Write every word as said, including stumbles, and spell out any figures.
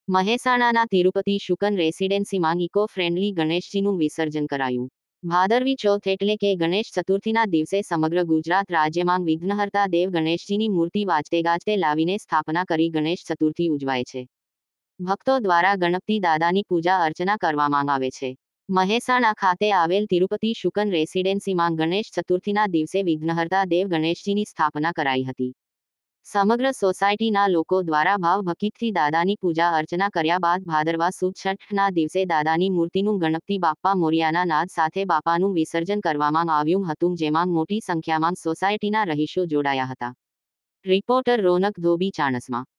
મહેસાણાના તિરુપતિ શુકન રેસિડેન્સીમાં eco friendly ગણેશજીનું વિસર્જન કરાયું. ભાદરવી ચોથ એટલે કે ગણેશ ચતુર્થીના દિવસે સમગ્ર ગુજરાત રાજ્યમાં વિઘ્નહર્તા દેવ ગણેશજીની મૂર્તિ વાજતે ગાજતે લાવીને સ્થાપના કરી ગણેશ ચતુર્થી ઉજવાય છે. ભક્તો દ્વારા ગણપતિ દાદાની પૂજા અર્ચના કરવામાં આવે છે. મહેસાણા ખાતે આવેલ તિરુપતિ શુકન રેસિડેન્સીમાં ગણેશ ચતુર્થીના દિવસે વિઘ્નહર્તા દેવ ગણેશજીની સ્થાપના કરાઈ હતી. સમગ્ર સોસાયટીના લોકો દ્વારા ભાવભક્તિથી દાદાની પૂજા અર્ચના કર્યા બાદ ભાદરવા સુદ છઠના દિવસે દાદાની મૂર્તિનું ગણપતિ બાપ્પા મોરિયાના નાદ સાથે બાપાનું વિસર્જન કરવામાં આવ્યું હતું, જેમાં મોટી સંખ્યામાં સોસાયટીના રહીશો જોડાયા હતા. રિપોર્ટર રોનક ધોબી, ચાણસ્મા.